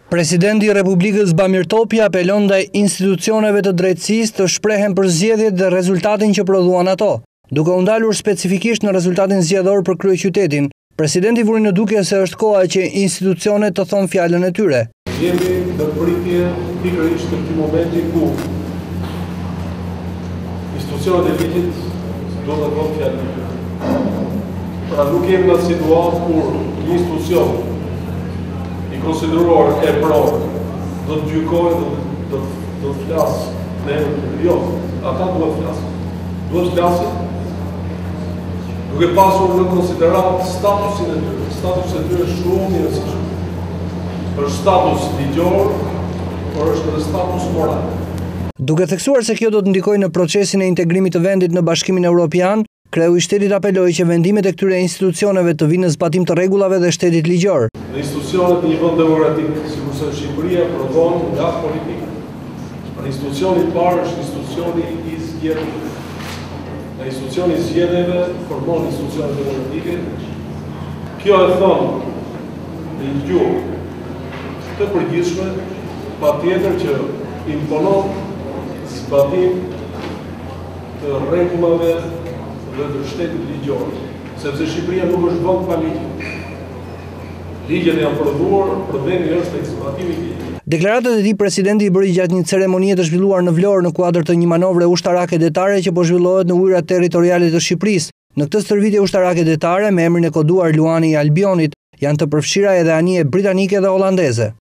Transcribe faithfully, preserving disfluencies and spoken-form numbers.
Presidenti i Republikës Bamir Topi apelon ndaj institucioneve të drejtësisë të shprehen për zgjedhjet dhe rezultatin që prodhuan ato. Duke u ndalur specifikisht në rezultatin zgjedhor për kryeqytetin, presidenti vuri në dukje se është koha që institucionet të thonë fjalën e tyre. Jemi në pritje pikërisht në këtë momenti ku institucionet e ligjit do të thonë fjalën e tyre. Pra nuk jemi në situatë kur një institucion i konsideruar e prorë do të gjykojë, do të do të flasë në emër jo, ata duhet të flasin. Duhet të flasin duke pasur në konsiderat statusin e tyre. Statusi e tyre është shumë i rëndësishëm. Është status ligjor, por është edhe status moral. Duke theksuar se kjo do të ndikojë në procesin e integrimit të vendit në Bashkimin Evropian, kreu i shtetit apeloi që vendimet e këtyre institucioneve të vinë në zbatim të rregullave dhe shtetit ligjor. Në institucionet në një vend demokratik, sikurse në Shqipëria, prodhon nga politika. Për institucioni i parë është institucioni i zgjedhjeve. Në institucioni i zgjedhjeve formon institucionet demokratike. Kjo e thon në një gjuhë të përgjithshme, patjetër që imponon zbatim të rregullave dhe të shtetit ligjor, sepse Shqipëria nuk është vend pa ligj. Ligjet janë prodhuar, problemi është tek zbatimi i ligjit. Deklaratët e tij presidenti i bëri gjatë një ceremonie të zhvilluar në Vlorë në kuadër të një manovre ushtarake detare që po zhvillohet në ujërat territoriale të Shqipërisë. Në këtë stërvitje ushtarake detare me emrin e koduar Luani i Albionit janë të përfshira edhe anije britanike dhe holandeze.